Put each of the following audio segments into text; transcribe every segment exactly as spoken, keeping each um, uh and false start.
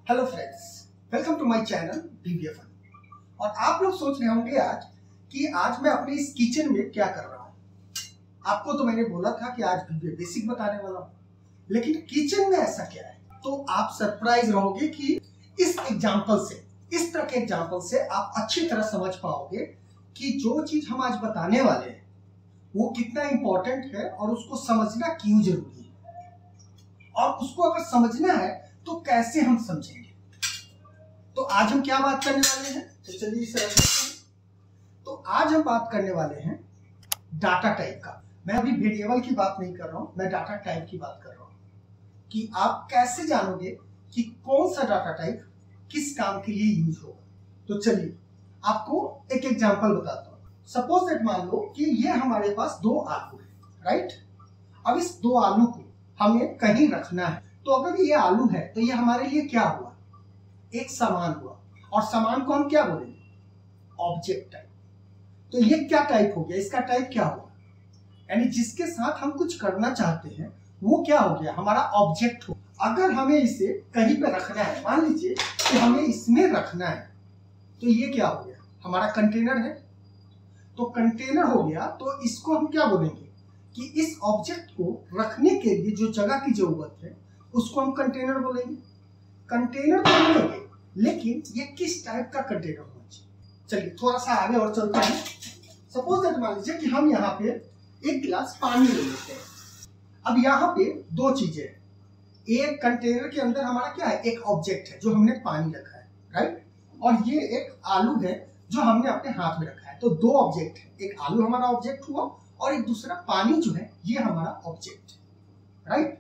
Hello friends, welcome to my channel BBF. और आप लोग सोच रहे होंगे आज कि आज मैं अपने इस किचन में क्या कर रहा हूँ। आपको तो मैंने बोला था कि आज बेसिक बताने वाला हूँ, लेकिन किचन में ऐसा क्या है, तो आप सरप्राइज रहोगे कि इस एग्जाम्पल से, इस तरह के एग्जाम्पल से आप अच्छी तरह समझ पाओगे कि जो चीज हम आज बताने वाले हैं वो कितना इंपॉर्टेंट है और उसको समझना क्यों जरूरी है, और उसको अगर समझना है तो कैसे हम समझेंगे। तो आज हम क्या बात करने वाले हैं, तो चलिए इसे रखते हैं। तो आज हम बात करने वाले हैं डाटा टाइप का। मैं अभी वेरिएबल की बात नहीं कर रहा हूं, मैं डाटा टाइप की बात कर रहा हूं कि आप कैसे जानोगे कि कौन सा डाटा टाइप किस काम के लिए यूज होगा। तो चलिए आपको एक एग्जांपल बताता हूं। सपोज दैट मान लो कि ये हमारे पास दो आलू है, राइट। अब इस दो आलू को हमें कहीं रखना है, तो अगर ये आलू है तो ये हमारे लिए क्या हुआ, एक सामान हुआ। और सामान को हम क्या बोलेंगे, ऑब्जेक्ट टाइप। तो ये क्या टाइप हो गया, इसका टाइप क्या हुआ, यानी जिसके साथ हम कुछ करना चाहते हैं वो क्या हो गया, हमारा ऑब्जेक्ट हो। अगर हमें इसे कहीं पे रखना है, मान लीजिए कि हमें इसमें रखना है, तो ये क्या हो गया, हमारा कंटेनर है। तो कंटेनर हो गया, तो इसको हम क्या बोलेंगे कि इस ऑब्जेक्ट को रखने के लिए जो जगह की जरूरत है उसको हम कंटेनर बोलेंगे। कंटेनर तो बोलेंगे, लेकिन ये किस टाइप का कंटेनर होना चाहिए। चलिए थोड़ा सा आगे और चलते हैं। सपोज दैट मान लीजिए कि हम यहाँ पे एक गिलास पानी ले लेते हैं। अब यहाँ पे दो चीजें हैं, एक कंटेनर के अंदर हमारा क्या है, एक ऑब्जेक्ट है जो हमने पानी रखा है, राइट। और ये एक आलू है जो हमने अपने हाथ में रखा है। तो दो ऑब्जेक्ट है, एक आलू हमारा ऑब्जेक्ट हुआ और एक दूसरा पानी जो है ये हमारा ऑब्जेक्ट है, राइट।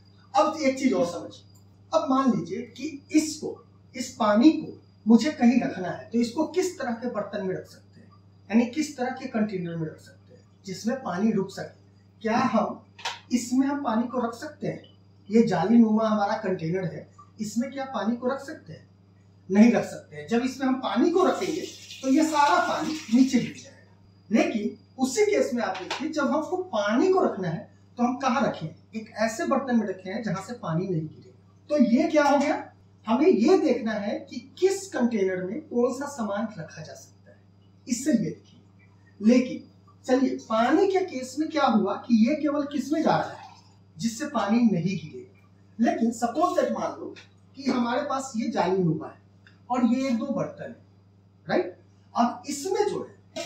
अब एक चीज और समझिए। अब मान लीजिए कि इसको, इस पानी को मुझे कहीं रखना है, तो इसको किस तरह के बर्तन में रख सकते हैं, यानी किस तरह के कंटेनर में रख सकते हैं जिसमें पानी रुक सके। क्या हम इसमें हम पानी को रख सकते हैं, ये जाली नुमा हमारा कंटेनर है, इसमें क्या पानी को रख सकते हैं, नहीं रख सकते हैं। जब इसमें हम पानी को रखेंगे तो ये सारा पानी नीचे गिर जाएगा। लेकिन उसी केस में आप देखिए, जब हमको पानी को रखना है तो हम कहाँ रखें, एक ऐसे बर्तन में रखे हैं जहां से पानी नहीं गिरे। तो ये क्या हो गया, हमें ये देखना है कि किस कंटेनर में कौन सा सामान रखा जा सकता है, इससे ये देखिए। लेकिन चलिए पानी के केस में क्या हुआ कि ये केवल किस में जा रहा है, जिससे पानी नहीं गिरे। लेकिन सपोज दैट मान लो कि हमारे पास ये जाली नुमा है और ये एक दो बर्तन है, राइट। अब इसमें जो है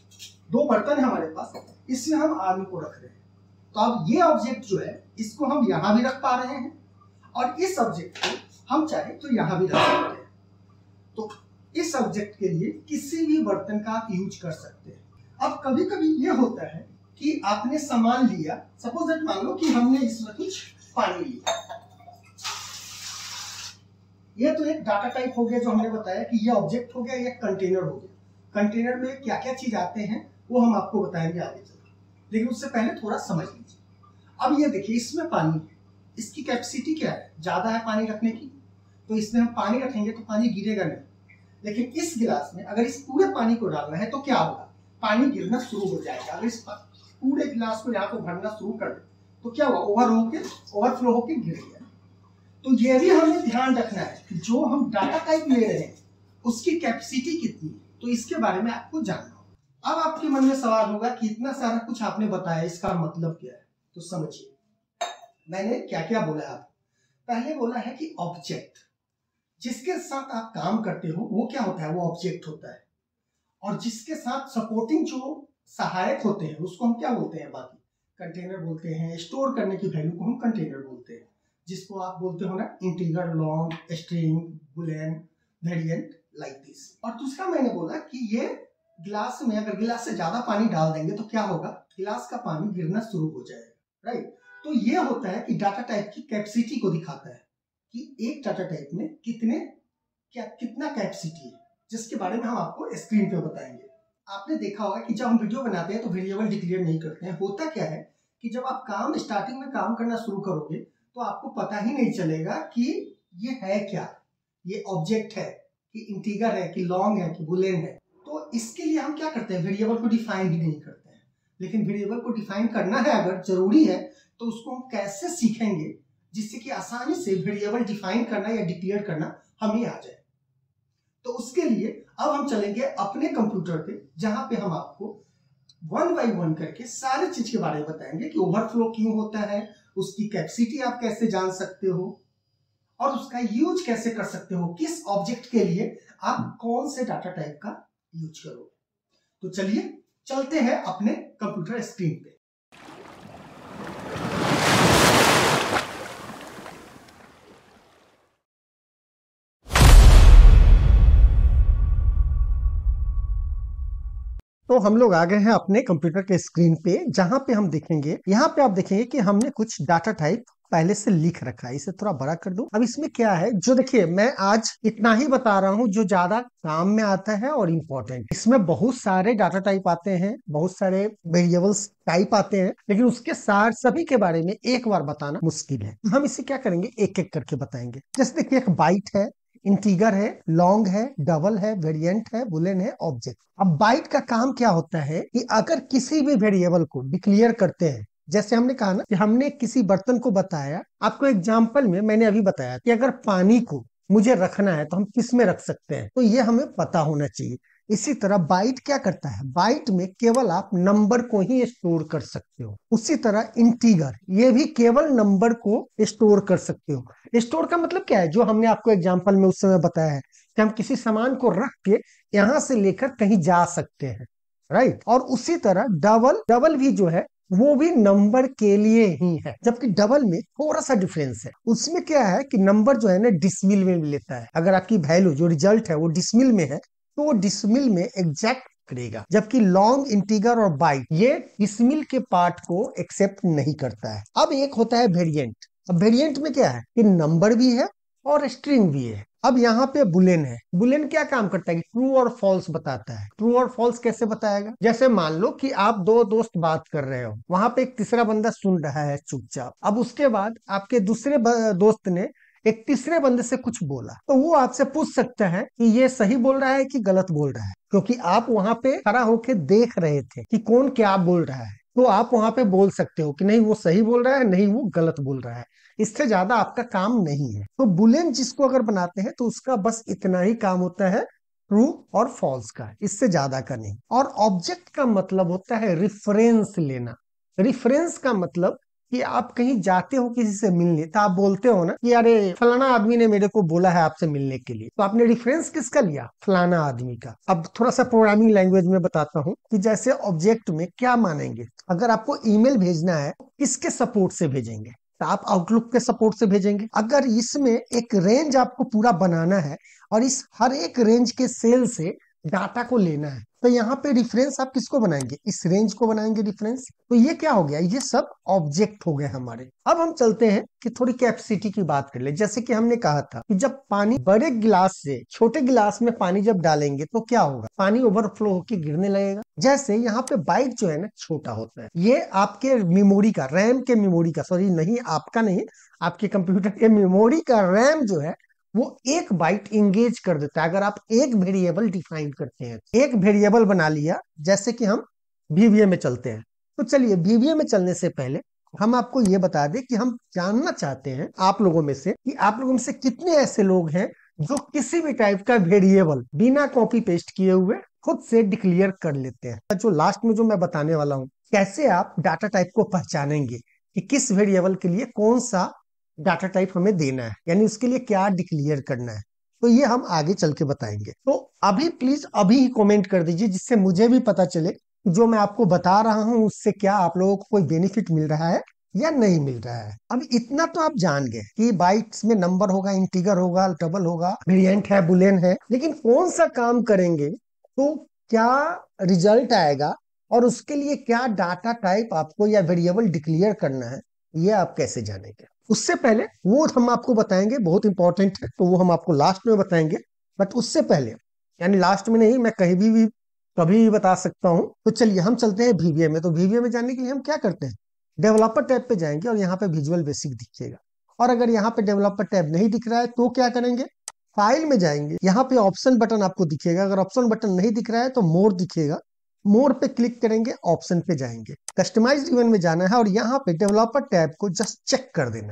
दो बर्तन है हमारे पास, इसमें हम आलू को रख रहे हैं। तो अब ये ऑब्जेक्ट जो है इसको हम यहां भी रख पा रहे हैं और इस ऑब्जेक्ट को हम चाहे तो यहां भी रख सकते हैं। तो इस ऑब्जेक्ट के लिए किसी भी बर्तन का आप यूज कर सकते हैं। अब कभी कभी ये होता है कि आपने सामान लिया, सपोज दैट मान लो कि हमने इसमें कुछ पानी लिया। ये तो एक डाटा टाइप हो गया जो हमने बताया कि ये ऑब्जेक्ट हो गया, ये कंटेनर हो गया। कंटेनर में क्या क्या चीज आते हैं वो हम आपको बताएंगे आगे चलकर, लेकिन उससे पहले थोड़ा समझ लीजिए। अब ये देखिए इसमें पानी है, इसकी कैपेसिटी क्या है, ज्यादा है पानी रखने की, तो इसमें हम पानी रखेंगे तो पानी गिरेगा नहीं। लेकिन इस गिलास में अगर इस पूरे पानी को डालना है तो क्या होगा, पानी गिरना शुरू हो जाएगा। अगर इस पूरे गिलास को यहाँ को भरना शुरू कर दे तो क्या हुआ, ओवर होके ओवरफ्लो होके गिर गया। तो ये भी हमें ध्यान रखना है कि जो हम डाटा टाइप ले रहे हैं उसकी कैपेसिटी कितनी है, तो इसके बारे में आपको जानना होगा। अब आपके मन में सवाल होगा कि इतना सारा कुछ आपने बताया, इसका मतलब क्या है। तो समझिए मैंने क्या क्या बोला है आपको। पहले बोला है कि ऑब्जेक्ट, जिसके साथ आप काम करते हो वो क्या होता है, वो ऑब्जेक्ट होता है। और जिसके साथ सपोर्टिंग जो सहायक होते हैं उसको हम क्या बोलते हैं, बाकी कंटेनर बोलते हैं। स्टोर करने की वैल्यू को हम कंटेनर बोलते हैं, जिसको आप बोलते हो ना integer, long, string, boolean, variant, like this. और दूसरा मैंने बोला कि ये गिलास में अगर गिलास से ज्यादा पानी डाल देंगे तो क्या होगा, गिलास का पानी गिरना शुरू हो जाएगा, राइट। तो ये होता है कि डाटा टाइप की कैपेसिटी को दिखाता है कि एक डाटा टाइप में कितने क्या कितना कैपेसिटी है, जिसके बारे में हम आपको स्क्रीन पे बताएंगे। आपने देखा होगा कि जब हम वीडियो बनाते हैं तो वेरिएबल डिक्लेयर नहीं करते हैं। होता क्या है कि जब आप काम स्टार्टिंग में काम करना शुरू करोगे तो आपको पता ही नहीं चलेगा कि ये है क्या, ये ऑब्जेक्ट है कि इंटीजर है कि लॉन्ग है कि बुलियन है। तो इसके लिए हम क्या करते हैं, वेरिएबल को डिफाइन ही नहीं करते हैं। लेकिन वेरिएबल को डिफाइन करना है अगर जरूरी है तो उसको हम कैसे सीखेंगे, जिससे कि आसानी से वेरिएबल डिफाइन करना या डिक्लेयर करना हमें आ जाए। तो उसके लिए अब हम चलेंगे अपने कंप्यूटर पे, जहां पे हम आपको वन बाय वन करके सारे चीज के बारे में बताएंगे कि ओवरफ्लो क्यों होता है, उसकी कैपेसिटी आप कैसे जान सकते हो और उसका यूज कैसे कर सकते हो, किस ऑब्जेक्ट के लिए आप कौन से डाटा टाइप का यूज करोगे। तो चलिए चलते हैं अपने कंप्यूटर स्क्रीन पे। तो हम लोग आ गए हैं अपने कंप्यूटर के स्क्रीन पे, जहां पे हम देखेंगे, यहाँ पे आप देखेंगे कि हमने कुछ डाटा टाइप पहले से लिख रखा है। इसे थोड़ा बड़ा कर दूं। अब इसमें क्या है, जो देखिए मैं आज इतना ही बता रहा हूं जो ज्यादा काम में आता है और इम्पोर्टेंट। इसमें बहुत सारे डाटा टाइप आते हैं, बहुत सारे वेरिएबल्स टाइप आते हैं, लेकिन उसके सार सभी के बारे में एक बार बताना मुश्किल है। हम इसे क्या करेंगे, एक एक करके बताएंगे। जैसे देखिए, एक बाइट है, इंटीगर है, लॉन्ग है, डबल है, वेरिएंट है, बुलियन है, ऑब्जेक्ट। अब बाइट का काम क्या होता है कि अगर किसी भी वेरिएबल को डिक्लेयर करते हैं, जैसे हमने कहा ना कि हमने किसी बर्तन को बताया, आपको एग्जांपल में मैंने अभी बताया कि अगर पानी को मुझे रखना है तो हम किस में रख सकते हैं, तो ये हमें पता होना चाहिए। इसी तरह बाइट क्या करता है, बाइट में केवल आप नंबर को ही स्टोर कर सकते हो। उसी तरह इंटीगर, ये भी केवल नंबर को स्टोर कर सकते हो। स्टोर का मतलब क्या है, जो हमने आपको एग्जांपल में उस समय बताया है कि हम किसी सामान को रख के यहां से लेकर कहीं जा सकते हैं, राइट। और उसी तरह डबल, डबल भी जो है वो भी नंबर के लिए ही है, जबकि डबल में थोड़ा सा डिफरेंस है। उसमें क्या है कि नंबर जो है ना डिसमिल में लेता है। अगर आपकी वैल्यू जो रिजल्ट है वो डिसमिल में है तो वो डिसमिल में एग्जैक्ट करेगा, जबकि लॉन्ग, इंटीगर और बाइट ये डिसमिल के पार्ट को एक्सेप्ट नहीं करता है। अब एक होता है वेरिएंट। अब वेरिएंट में क्या है कि नंबर भी है और स्ट्रिंग भी है। अब यहाँ पे बुलियन है। बुलियन क्या काम करता है कि ट्रू और फॉल्स बताता है। ट्रू और फॉल्स कैसे बताएगा, जैसे मान लो कि आप दो दोस्त बात कर रहे हो, वहां पे एक तीसरा बंदा सुन रहा है चुपचाप। अब उसके बाद आपके दूसरे दोस्त ने एक तीसरे बंदे से कुछ बोला, तो वो आपसे पूछ सकता है कि ये सही बोल रहा है कि गलत बोल रहा है, क्योंकि आप वहां पे खड़ा होके देख रहे थे कि कौन क्या बोल रहा है। तो आप वहां पे बोल सकते हो कि नहीं वो सही बोल रहा है, नहीं वो गलत बोल रहा है। इससे ज्यादा आपका काम नहीं है। तो बुलियन जिसको अगर बनाते हैं तो उसका बस इतना ही काम होता है, ट्रू और फॉल्स का, इससे ज्यादा का नहीं। और ऑब्जेक्ट का मतलब होता है रेफरेंस लेना। रेफरेंस का मतलब कि आप कहीं जाते हो किसी से मिलने, तो आप बोलते हो ना कि अरे फलाना आदमी ने मेरे को बोला है आपसे मिलने के लिए, तो आपने रेफरेंस किसका लिया, फलाना आदमी का। अब थोड़ा सा प्रोग्रामिंग लैंग्वेज में बताता हूँ कि जैसे ऑब्जेक्ट में क्या मानेंगे, अगर आपको ईमेल भेजना है किसके सपोर्ट से भेजेंगे, तो आप आउटलुक के सपोर्ट से भेजेंगे। अगर इसमें एक रेंज आपको पूरा बनाना है और इस हर एक रेंज के सेल से डाटा को लेना है, तो यहाँ पे रेफरेंस आप किसको बनाएंगे, इस रेंज को बनाएंगे रेफरेंस। तो ये क्या हो गया, ये सब ऑब्जेक्ट हो गए हमारे। अब हम चलते हैं कि थोड़ी कैपेसिटी की बात कर ले। जैसे कि हमने कहा था कि जब पानी बड़े गिलास से छोटे गिलास में पानी जब डालेंगे तो क्या होगा, पानी ओवरफ्लो होकर गिरने लगेगा। जैसे यहाँ पे बाइट जो है ना छोटा होता है, ये आपके मेमोरी का, रैम के मेमोरी का, सॉरी नहीं आपका नहीं, आपके कंप्यूटर के मेमोरी का रैम जो है वो एक बाइट इंगेज कर देता है अगर आप एक वेरिएबल डिफाइन करते हैं। एक वेरिएबल बना लिया, जैसे कि हम वीवीए में चलते हैं। तो चलिए वीवीए में चलने से पहले हम आपको ये बता दें कि हम जानना चाहते हैं आप लोगों में से कि आप लोगों में से कितने ऐसे लोग हैं जो किसी भी टाइप का वेरिएबल बिना कॉपी पेस्ट किए हुए खुद से डिक्लेयर कर लेते हैं। जो लास्ट में जो मैं बताने वाला हूं, कैसे आप डाटा टाइप को पहचानेंगे कि किस वेरिएबल के लिए कौन सा डाटा टाइप हमें देना है, यानी उसके लिए क्या डिक्लेयर करना है, तो ये हम आगे चल के बताएंगे। तो अभी प्लीज अभी ही कमेंट कर दीजिए, जिससे मुझे भी पता चले जो मैं आपको बता रहा हूं उससे क्या आप लोगों को कोई बेनिफिट मिल रहा है या नहीं मिल रहा है। अब इतना तो आप जान गए कि बाइट्स में नंबर होगा, इंटीगर होगा, डबल होगा, वेरिएंट है, बुलियन है, लेकिन कौन सा काम करेंगे तो क्या रिजल्ट आएगा और उसके लिए क्या डाटा टाइप आपको या वेरिएबल डिक्लेयर करना है, ये आप कैसे जानेंगे। उससे पहले वो हम आपको बताएंगे, बहुत इंपॉर्टेंट है, तो वो हम आपको लास्ट में बताएंगे। बट उससे पहले, यानी लास्ट में नहीं, मैं कहीं भी, भी कभी भी बता सकता हूं। तो चलिए हम चलते हैं वीवीए में। तो वीवीए में जाने के लिए हम क्या करते हैं, डेवलपर टैब पे जाएंगे और यहाँ पे विजुअल बेसिक दिखेगा। और अगर यहाँ पे डेवलपर टैब नहीं दिख रहा है तो क्या करेंगे, फाइल में जाएंगे, यहाँ पे ऑप्शन बटन आपको दिखेगा। अगर ऑप्शन बटन नहीं दिख रहा है तो मोर दिखेगा, मोर पे क्लिक करेंगे, ऑप्शन पे जाएंगे, कस्टमाइज्ड इवेंट में जाना है और यहाँ पे डेवलपर टैब को जस्ट चेक कर देना है।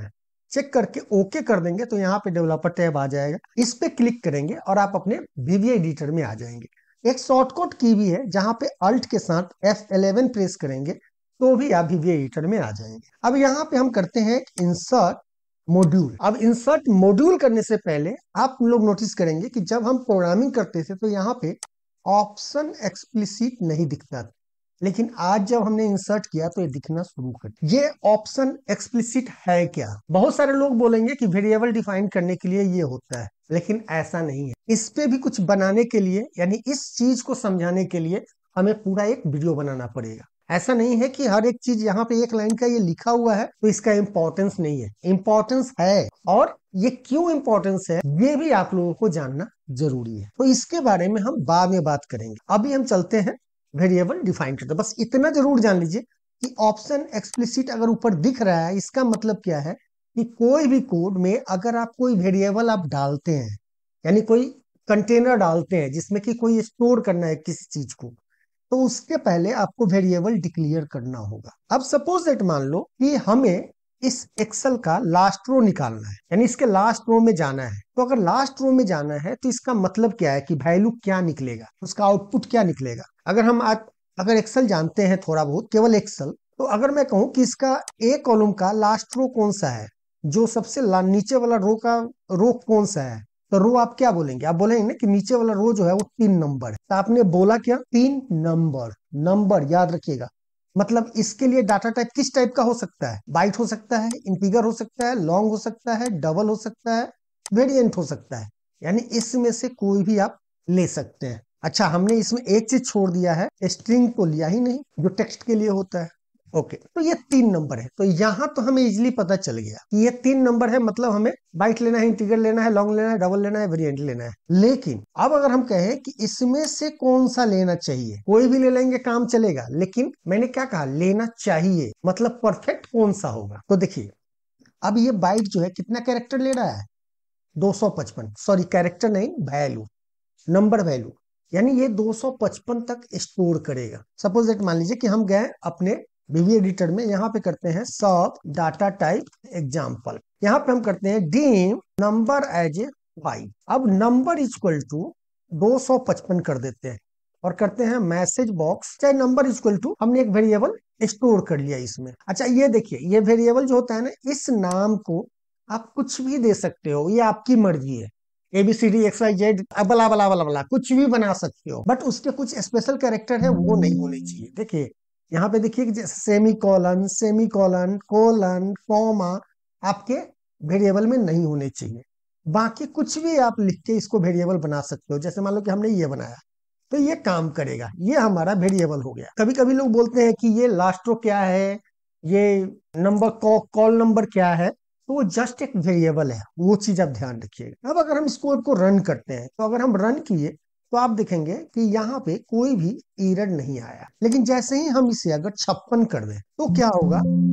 चेक करके ओके कर देंगे तो यहाँ पे डेवलपर टैब आ जाएगा, इस पे क्लिक करेंगे और आप अपने वीवीए एडिटर में आ जाएंगे। एक शॉर्टकट की भी है जहां पे अल्ट के साथ एफ इलेवन प्रेस करेंगे तो भी आप वीवीए एडिटर में आ जाएंगे। अब यहाँ पे हम करते हैं इंसर्ट मॉड्यूल। अब इंसर्ट मॉड्यूल करने से पहले आप लोग नोटिस करेंगे कि जब हम प्रोग्रामिंग करते थे तो यहाँ पे ऑप्शन एक्सप्लिसिट नहीं दिखता था, लेकिन आज जब हमने इंसर्ट किया तो ये दिखना शुरू कर दिया। ये ऑप्शन एक्सप्लिसिट है क्या? बहुत सारे लोग बोलेंगे कि वेरिएबल डिफाइन करने के लिए ये होता है, लेकिन ऐसा नहीं है। इस पे भी कुछ बनाने के लिए, यानी इस चीज को समझाने के लिए हमें पूरा एक वीडियो बनाना पड़ेगा। ऐसा नहीं है कि हर एक चीज यहाँ पे एक लाइन का ये लिखा हुआ है तो इसका इंपॉर्टेंस नहीं है, इंपॉर्टेंस है, और ये क्यों इंपॉर्टेंस है ये भी आप लोगों को जानना जरूरी है। तो इसके बारे में हम बाद में बात करेंगे। अभी हम चलते हैं वेरिएबल डिफाइन करते हैं। बस इतना जरूर जान लीजिए कि ऑप्शन एक्सप्लिसिट अगर ऊपर दिख रहा है, इसका मतलब क्या है कि कोई भी कोड में अगर आप कोई वेरिएबल आप डालते हैं, यानी कोई कंटेनर डालते हैं जिसमें कि कोई स्टोर करना है किसी चीज को, तो उसके पहले आपको वेरिएबल डिक्लेयर करना होगा। अब सपोज दैट मान लो कि हमें इस एक्सेल का लास्ट रो निकालना है, यानी इसके लास्ट रो में जाना है। तो अगर लास्ट रो में जाना है तो इसका मतलब क्या है कि वैल्यू क्या निकलेगा, उसका आउटपुट क्या निकलेगा। अगर हम आज अगर एक्सेल जानते हैं थोड़ा बहुत, केवल एक्सेल, तो अगर मैं कहूं कि इसका ए कॉलम का लास्ट रो कौन सा है, जो सबसे नीचे वाला रो का रो कौन सा है, तो रो आप क्या बोलेंगे? आप बोलेंगे ना कि नीचे वाला रो जो है वो तीन नंबर है। तो आपने बोला क्या? तीन नंबर। नंबर याद रखिएगा, मतलब इसके लिए डाटा टाइप किस टाइप का हो सकता है? बाइट हो सकता है, इंटीजर हो सकता है, लॉन्ग हो सकता है, डबल हो सकता है, वेरिएंट हो सकता है, यानी इसमें से कोई भी आप ले सकते हैं। अच्छा, हमने इसमें एक चीज छोड़ दिया है, स्ट्रिंग तो लिया ही नहीं जो टेक्स्ट के लिए होता है। ओके, तो ये तीन नंबर है। तो यहां तो हमें इजिली पता चल गया कि ये तीन नंबर है, मतलब हमें बाइट लेना है, इंटीजर लेना है, लॉन्ग लेना है, डबल लेना है, वेरिएंट लेना है। लेकिन अब अगर हम कहें कि इसमें से कौन सा लेना चाहिए, कोई भी ले लेंगे काम चलेगा, लेकिन मैंने क्या कहा? लेना चाहिए, मतलब परफेक्ट कौन सा होगा। तो देखिए, अब ये बाइट जो है कितना कैरेक्टर ले रहा है? दो सौ पचपन। सॉरी, कैरेक्टर नहीं, वैल्यू, नंबर वैल्यू, यानी ये दो सौ पचपन तक स्टोर करेगा। सपोज दैट मान लीजिए कि हम गए अपने वीवी एडिटर में, यहाँ पे करते हैं सब डाटा टाइप एग्जाम्पल, यहाँ पे हम करते हैं dim number as a five. अब नंबर इक्वल टू दो सौ पचपन कर देते हैं और करते हैं मैसेज बॉक्स, चाहे नंबर इक्वल टू, हमने एक वेरिएबल स्टोर कर लिया इसमें। अच्छा, ये देखिए, ये वेरिएबल जो होता है ना, इस नाम को आप कुछ भी दे सकते हो, ये आपकी मर्जी है। एबीसीडी एक्स वाई जेड बला बला बला बला कुछ भी बना सकते हो, बट उसके कुछ स्पेशल कैरेक्टर है वो नहीं होने चाहिए। देखिए यहाँ पे देखिए कि जैसे semicolon, semicolon, colon, comma आपके वेरिएबल में नहीं होने चाहिए। बाकी कुछ भी आप लिख के इसको वेरिएबल बना सकते हो। जैसे मान लो कि हमने ये बनाया तो ये काम करेगा, ये हमारा वेरिएबल हो गया। कभी कभी लोग बोलते हैं कि ये लास्ट रो क्या है, ये नंबर कॉल नंबर क्या है, तो वो जस्ट एक वेरिएबल है, वो चीज आप ध्यान रखिएगा। अब अगर हम इस कोड को रन करते हैं, तो अगर हम रन किए तो आप देखेंगे कि यहाँ पे कोई भी एरर नहीं आया। लेकिन जैसे ही हम इसे अगर छप्पन कर दें तो क्या होगा?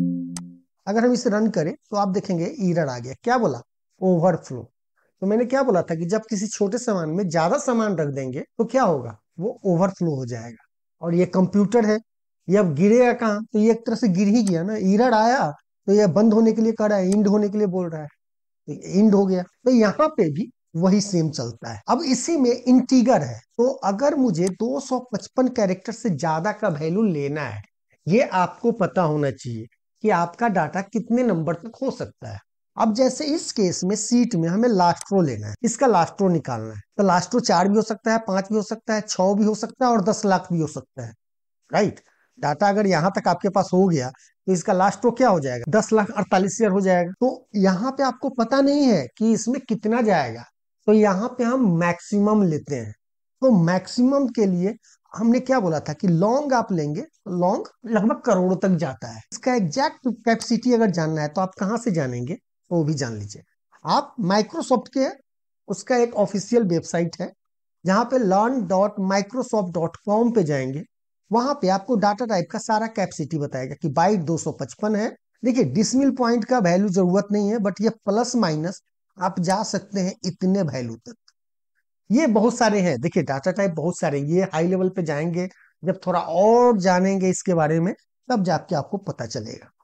अगर हम इसे रन करें तो आप देखेंगे एरर आ गया। क्या बोला? ओवरफ्लो। तो मैंने क्या बोला था कि जब किसी छोटे सामान में ज्यादा सामान रख देंगे तो क्या होगा? वो ओवरफ्लो हो जाएगा। और ये कंप्यूटर है, ये अब गिरेगा कहाँ? तो ये एक तरह से गिर ही गया ना। एरर आया तो ये बंद होने के लिए कर रहा है, इंड होने के लिए बोल रहा है, तो इंड हो गया। तो यहाँ पे भी वही सेम चलता है। अब इसी में इंटीगर है, तो अगर मुझे दो सौ पचपन कैरेक्टर से ज्यादा का वैल्यू लेना है, ये आपको पता होना चाहिए कि आपका डाटा कितने नंबर तक हो सकता है। अब जैसे इस केस में सीट में हमें लास्ट रो लेना है, इसका लास्ट रो निकालना है, तो लास्ट रो चार भी हो सकता है, पांच भी हो सकता है, छह भी हो सकता है, और दस लाख भी हो सकता है, राइट। डाटा अगर यहां तक आपके पास हो गया तो इसका लास्ट रो क्या हो जाएगा? दस लाख अड़तालीस हजार हो जाएगा। तो यहाँ पे आपको पता नहीं है कि इसमें कितना जाएगा, तो यहाँ पे हम मैक्सिमम लेते हैं। तो मैक्सिमम के लिए हमने क्या बोला था कि लॉन्ग आप लेंगे, लॉन्ग लगभग करोड़ों तक जाता है। इसका एग्जैक्ट कैपेसिटी अगर जानना है तो आप कहाँ से जानेंगे, तो वो भी जान लीजिए। आप माइक्रोसॉफ्ट के उसका एक ऑफिशियल वेबसाइट है, जहां पे learn dot Microsoft dot com पे जाएंगे, वहां पे आपको डाटा टाइप का सारा कैपेसिटी बताएगा कि बाइट दो सौ पचपन है। देखिए, डिसमिल पॉइंट का वैल्यू जरूरत नहीं है, बट ये प्लस माइनस आप जा सकते हैं इतने वैल्यू तक। ये बहुत सारे हैं, देखिए डाटा टाइप बहुत सारे, ये हाई लेवल पे जाएंगे, जब थोड़ा और जानेंगे इसके बारे में तब जाके आपको पता चलेगा।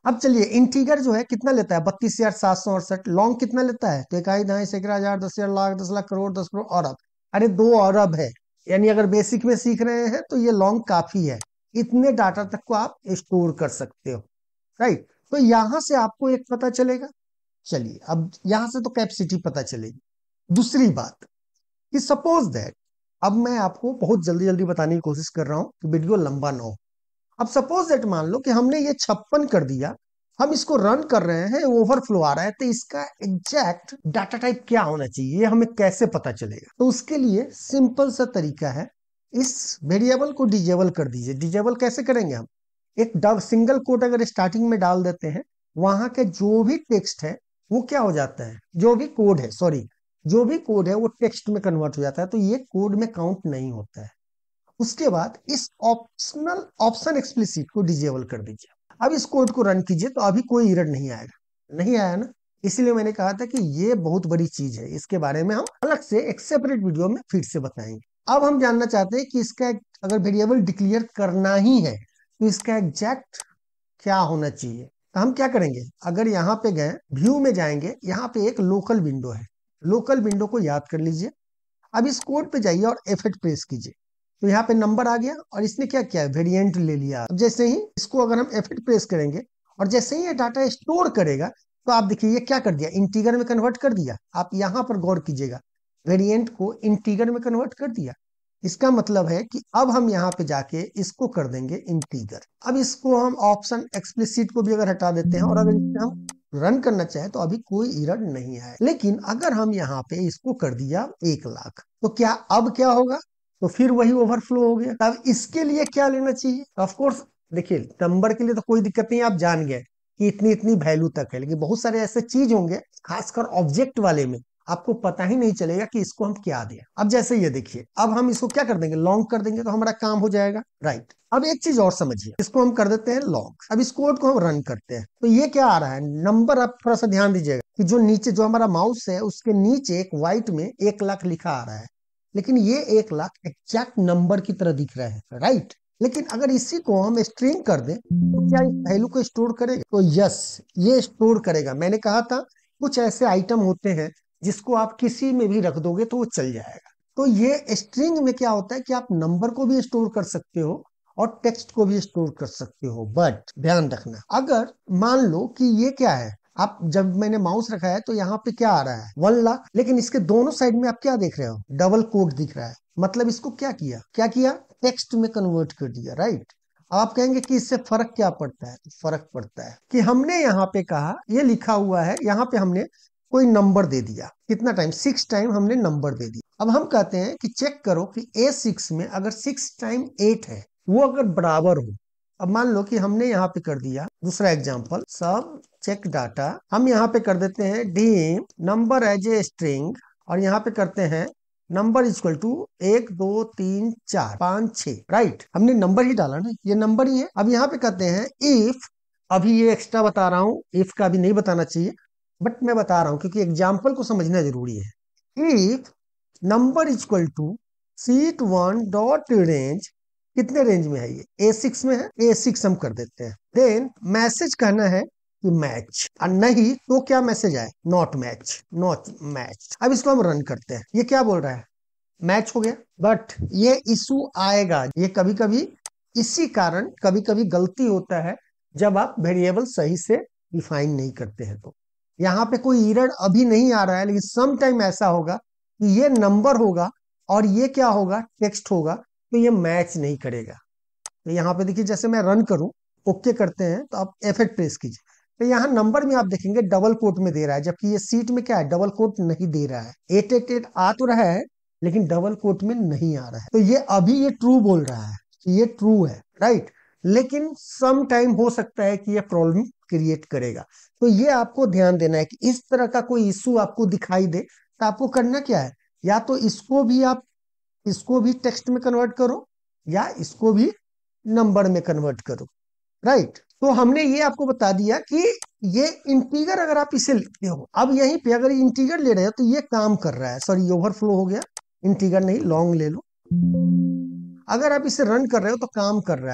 अब चलिए इंटीगर जो है कितना लेता है, बत्तीस हजार सात सौ अड़सठ। लॉन्ग कितना लेता है, तो इकाई दहाई सैकड़ा हजार दस हजार लाख दस लाख करोड़ दस करोड़ अरब। अरे दो अरब है, यानी अगर बेसिक में सीख रहे हैं तो ये लॉन्ग काफी है, इतने डाटा तक को आप स्टोर कर सकते हो, राइट। तो यहां से आपको एक पता चलेगा। चलिए अब यहां से तो कैपेसिटी पता चलेगी। दूसरी बात कि सपोज दैट, अब मैं आपको बहुत जल्दी जल्दी बताने की कोशिश कर रहा हूं कि वीडियो लंबा ना हो। अब सपोज दैट मान लो कि हमने ये छप्पन कर दिया, हम इसको रन कर रहे हैं, ओवरफ्लो आ रहा है, तो इसका एग्जैक्ट डाटा टाइप क्या होना चाहिए, ये हमें कैसे पता चलेगा। तो उसके लिए सिंपल सा तरीका है, इस वेरिएबल को डिजेबल कर दीजिए। डिजेबल कैसे करेंगे हम, एक डब सिंगल कोट अगर स्टार्टिंग में डाल देते हैं, वहां के जो भी टेक्स्ट है वो क्या हो जाता है, जो भी कोड है, सॉरी जो भी कोड है वो टेक्स्ट में कन्वर्ट हो जाता है, तो ये कोड में काउंट नहीं होता है। उसके बाद इस ऑप्शनल ऑप्शन एक्सप्लिसिट को डिजेबल कर दीजिए। अब इस कोड को रन कीजिए तो अभी कोई एरर नहीं आएगा, नहीं आया ना। इसलिए मैंने कहा था कि ये बहुत बड़ी चीज है, इसके बारे में हम अलग से एक सेपरेट वीडियो में फिर से बताएंगे। अब हम जानना चाहते हैं कि इसका अगर वेरिएबल डिक्लेयर करना ही है तो इसका एग्जैक्ट क्या होना चाहिए। तो हम क्या करेंगे, अगर यहाँ पे गए व्यू में जाएंगे, यहाँ पे एक लोकल विंडो है, लोकल विंडो को याद कर लीजिए। अब इस कोड पे जाइए और एफ एट प्रेस कीजिए, तो यहाँ पे नंबर आ गया और इसने क्या किया, वेरिएंट ले लिया। अब जैसे ही इसको अगर हम एफ एट प्रेस करेंगे और जैसे ही ये डाटा स्टोर करेगा, तो आप देखिए ये क्या कर दिया, इंटीगर में कन्वर्ट कर दिया। आप यहाँ पर गौर कीजिएगा, वेरिएंट को इंटीगर में कन्वर्ट कर दिया। इसका मतलब है कि अब हम यहाँ पे जाके इसको कर देंगे इंटीगर। अब इसको हम ऑप्शन एक्सप्लिसिट को भी अगर हटा देते हैं और अगर इससे हम रन करना चाहे तो अभी कोई एरर नहीं आया। लेकिन अगर हम यहाँ पे इसको कर दिया एक लाख, तो क्या अब क्या होगा, तो फिर वही ओवरफ्लो हो गया। अब इसके लिए क्या लेना चाहिए, ऑफ कोर्स देखिए नंबर के लिए तो कोई दिक्कत नहीं, आप जान गए कि इतनी इतनी वैल्यू तक है, लेकिन बहुत सारे ऐसे चीज होंगे खासकर ऑब्जेक्ट वाले में आपको पता ही नहीं चलेगा कि इसको हम क्या दें। अब जैसे ये देखिए, अब हम इसको क्या कर देंगे, लॉन्ग कर देंगे तो हमारा काम हो जाएगा, राइट। अब एक चीज और समझिए, इसको हम कर देते हैं लॉन्ग। अब इस कोड को हम रन करते हैं, तो ये क्या आ रहा है नंबर, आप थोड़ा सा ध्यान दीजिएगा कि जो नीचे जो हमारा माउस है उसके नीचे एक व्हाइट में एक लाख लिखा आ रहा है, लेकिन ये एक लाख एग्जैक्ट नंबर की तरह दिख रहा है, राइट। लेकिन अगर इसी को हम स्ट्रिंग कर दें तो क्या इस वैल्यू को स्टोर करेगा, तो यस ये स्टोर करेगा। मैंने कहा था कुछ ऐसे आइटम होते हैं जिसको आप किसी में भी रख दोगे तो वो चल जाएगा। तो ये स्ट्रिंग में क्या होता है कि आप नंबर को भी स्टोर कर सकते हो और टेक्स्ट को भी स्टोर कर सकते हो। बट ध्यान रखना, अगर मान लो कि ये क्या है, आप जब मैंने माउस रखा है तो यहाँ पे क्या आ रहा है, वन लाख, लेकिन इसके दोनों साइड में आप क्या देख रहे हो, डबल कोट दिख रहा है। मतलब इसको क्या किया, क्या किया, टेक्स्ट में कन्वर्ट कर दिया, राइट। आप कहेंगे कि इससे फर्क क्या पड़ता है, फर्क पड़ता है कि हमने यहाँ पे कहा, ये लिखा हुआ है, यहाँ पे हमने कोई नंबर दे दिया, कितना टाइम, सिक्स टाइम हमने नंबर दे दिया। अब हम कहते हैं कि चेक करो कि ए सिक्स में अगर सिक्स टाइम एट है वो अगर बराबर हो। अब मान लो कि हमने यहाँ पे कर दिया दूसरा एग्जांपल, सब चेक डाटा, हम यहाँ पे कर देते हैं dim number as a string और यहाँ पे करते हैं नंबर इक्वल टू एक दो तीन चार पांच छह, राइट। हमने नंबर ही डाला ना, ये नंबर ही है। अब यहाँ पे कहते हैं इफ, अभी ये एक्स्ट्रा बता रहा हूँ, इफ का भी नहीं बताना चाहिए बट मैं बता रहा हूं क्योंकि एग्जाम्पल को समझना जरूरी है। If number equal to sheet one dot range, कितने रेंज में है ये, ए सिक्स में है, ए सिक्स हम कर देते हैं। देन मैसेज कहना है कि मैच, और नहीं तो क्या मैसेज आए, नॉट मैच, नॉट मैच। अब इसको हम रन करते हैं, ये क्या बोल रहा है, मैच हो गया। बट ये इशू आएगा, ये कभी कभी इसी कारण कभी कभी गलती होता है जब आप वेरिएबल सही से डिफाइन नहीं करते हैं। तो यहाँ पे कोई एरर अभी नहीं आ रहा है, लेकिन सम टाइम ऐसा होगा कि ये नंबर होगा और ये क्या होगा, टेक्स्ट होगा, तो ये मैच नहीं करेगा। तो यहाँ पे देखिए जैसे मैं रन करूं, ओके करते हैं तो आप एफ एट प्रेस कीजिए, तो यहाँ नंबर में आप देखेंगे डबल कोट में दे रहा है, जबकि ये सीट में क्या है, डबल कोट नहीं दे रहा है। एट एट एट आ तो रहा है लेकिन डबल कोट में नहीं आ रहा है, तो ये अभी ये ट्रू बोल रहा है कि ये ट्रू है, राइट। लेकिन सम टाइम हो सकता है कि ये प्रॉब्लम क्रिएट करेगा। तो ये आपको ध्यान देना है कि इस तरह का कोई इशू आपको दिखाई दे तो आपको करना क्या है, या तो इसको भी आप इसको भी टेक्स्ट में कन्वर्ट करो या इसको भी नंबर में कन्वर्ट करो, राइट। तो हमने ये आपको बता दिया कि ये इंटीगर अगर आप इसे लिखते हो, अब यहीं पे अगर इंटीगर ले रहे हो तो ये काम कर रहा है, सॉरी ओवरफ्लो हो गया, इंटीगर नहीं लॉन्ग ले लो। अगर आप इसे रन कर रहे हो तो काम कर रहा है,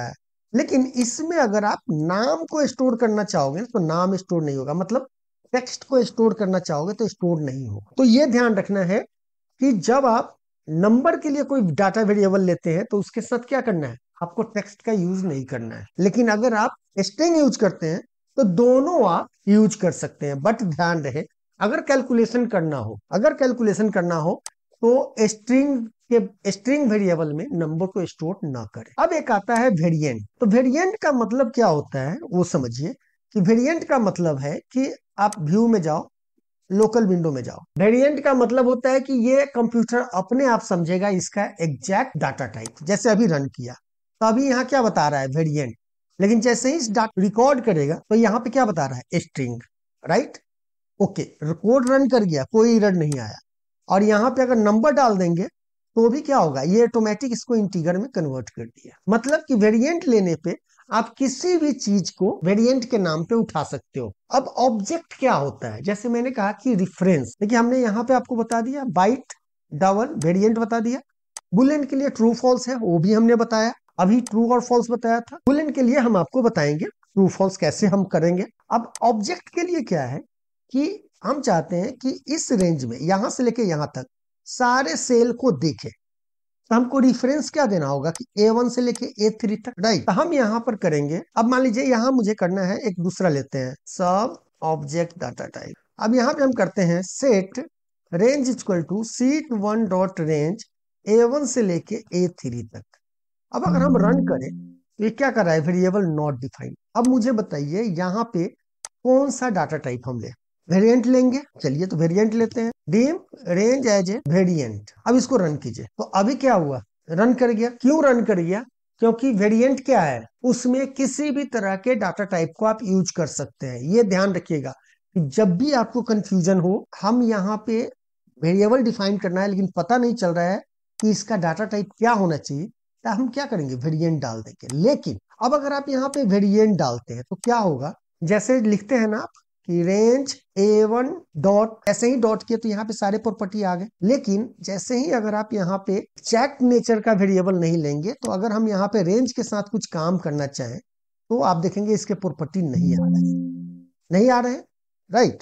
लेकिन इसमें अगर आप नाम को स्टोर करना चाहोगे तो नाम स्टोर नहीं होगा, मतलब टेक्स्ट को स्टोर करना चाहोगे तो स्टोर नहीं होगा। तो ये ध्यान रखना है कि जब आप नंबर के लिए कोई डाटा वेरिएबल लेते हैं तो उसके साथ क्या करना है, आपको टेक्स्ट का यूज नहीं करना है। लेकिन अगर आप स्ट्रिंग यूज करते हैं तो दोनों आप यूज कर सकते हैं। बट ध्यान रहे, अगर कैलकुलेशन करना हो अगर कैलकुलेशन करना हो तो स्ट्रिंग के स्ट्रिंग वेरिएबल में नंबर को स्टोर ना करें। अब एक आता है वेरिएंट। तो वेरिएंट का मतलब क्या होता है वो समझिए कि वेरिएंट का मतलब है कि आप व्यू में जाओ, लोकल विंडो में जाओ। वेरिएंट का मतलब होता है कि ये कंप्यूटर अपने आप समझेगा इसका एग्जैक्ट डाटा टाइप। जैसे अभी रन किया तो अभी यहाँ क्या बता रहा है, वेरिएंट। लेकिन जैसे ही इस डाटा रिकॉर्ड करेगा तो यहाँ पे क्या बता रहा है, string. Right, okay, code run कर गया, कोई एरर नहीं आया। और यहाँ पे अगर नंबर डाल देंगे तो भी क्या होगा, ये ऑटोमेटिक इसको इंटीजर में कन्वर्ट कर दिया। मतलब कि वेरिएंट लेने पे आप किसी भी चीज को वेरिएंट के नाम पे उठा सकते हो। अब ऑब्जेक्ट क्या होता है, जैसे मैंने कहा कि रिफरेंस। देखिए हमने यहाँ पे आपको बता दिया, बाइट डबल वेरिएंट बता दिया। बुलियन के लिए ट्रू फॉल्स है वो भी हमने बताया, अभी ट्रू और फॉल्स बताया था। बुलियन के लिए हम आपको बताएंगे ट्रू फॉल्स कैसे हम करेंगे। अब ऑब्जेक्ट के लिए क्या है कि हम चाहते हैं कि इस रेंज में यहां से लेके यहां तक सारे सेल को देखें। तो हमको रिफरेंस क्या देना होगा कि ए वन से लेके ए थ्री तक। राइट, तो हम यहां पर करेंगे। अब मान लीजिए यहां मुझे करना है, एक दूसरा लेते हैं, सब ऑब्जेक्ट डाटा टाइप। अब यहां पे हम करते हैं set range equal to sheet one dot range A one से लेके ए थ्री तक। अब अगर हम रन करें तो ये क्या कर रहा है, वेरिएबल नॉट डिफाइंड। अब मुझे बताइए यहाँ पे कौन सा डाटा टाइप हम ले, वेरिएंट लेंगे। चलिए तो वेरिएंट लेते हैं, dim range as a variant. अब इसको रन कीजिए तो अभी क्या हुआ, रन कर गया। क्यों रन कर गया, क्योंकि वेरिएंट क्या है, उसमें किसी भी तरह के डाटा टाइप को आप यूज कर सकते हैं। ये ध्यान रखिएगा कि जब भी आपको कंफ्यूजन हो, हम यहाँ पे वेरिएबल डिफाइन करना है लेकिन पता नहीं चल रहा है कि इसका डाटा टाइप क्या होना चाहिए, तो हम क्या करेंगे, वेरिएंट डाल देंगे। लेकिन अब अगर आप यहाँ पे वेरिएंट डालते हैं तो क्या होगा, जैसे लिखते हैं ना आप कि रेंज ए वन डॉट, ऐसे ही डॉट किए तो यहाँ पे सारे प्रॉपर्टी आ गए। लेकिन जैसे ही अगर आप यहाँ पे एग्जैक्ट नेचर का वेरिएबल नहीं लेंगे, तो अगर हम यहाँ पे रेंज के साथ कुछ काम करना चाहें तो आप देखेंगे इसके प्रॉपर्टी नहीं आ रहे नहीं आ रहे हैं राइट।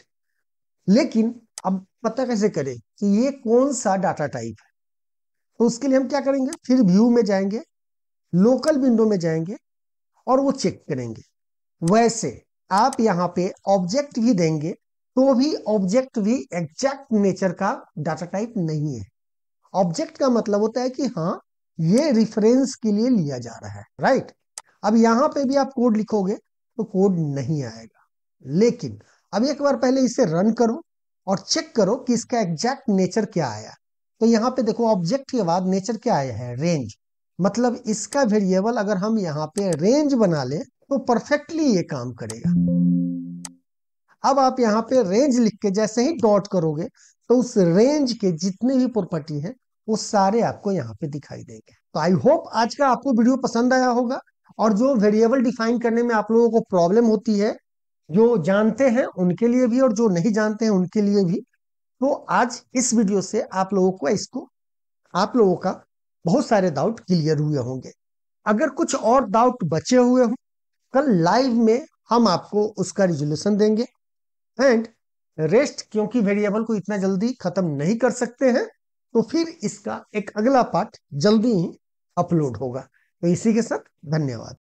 लेकिन अब पता कैसे करें कि ये कौन सा डाटा टाइप है, तो उसके लिए हम क्या करेंगे, फिर व्यू में जाएंगे, लोकल विंडो में जाएंगे और वो चेक करेंगे। वैसे आप यहाँ पे ऑब्जेक्ट भी देंगे तो भी ऑब्जेक्ट भी एग्जैक्ट नेचर का डाटा टाइप नहीं है। ऑब्जेक्ट का मतलब होता है कि हाँ ये रिफरेंस के लिए लिया जा रहा है। राइट, अब यहाँ पे भी आप कोड लिखोगे तो कोड नहीं आएगा। लेकिन अब एक बार पहले इसे रन करो और चेक करो कि इसका एग्जैक्ट नेचर क्या आया। तो यहाँ पे देखो ऑब्जेक्ट के बाद नेचर क्या आया है, रेंज। मतलब इसका वेरिएबल अगर हम यहाँ पे रेंज बना ले तो परफेक्टली ये काम करेगा। अब आप यहाँ पे रेंज लिख के जैसे ही डॉट करोगे तो उस रेंज के जितने भी प्रॉपर्टी हैं वो सारे आपको यहाँ पे दिखाई देंगे। तो आई होप आज का आपको वीडियो पसंद आया होगा। और जो वेरिएबल डिफाइन करने में आप लोगों को प्रॉब्लम होती है, जो जानते हैं उनके लिए भी और जो नहीं जानते हैं उनके लिए भी, तो आज इस वीडियो से आप लोगों को इसको आप लोगों का बहुत सारे डाउट क्लियर हुए होंगे। अगर कुछ और डाउट बचे हुए हो, कल लाइव में हम आपको उसका रिजोल्यूशन देंगे। एंड रेस्ट, क्योंकि वेरिएबल को इतना जल्दी खत्म नहीं कर सकते हैं, तो फिर इसका एक अगला पार्ट जल्दी ही अपलोड होगा। तो इसी के साथ धन्यवाद।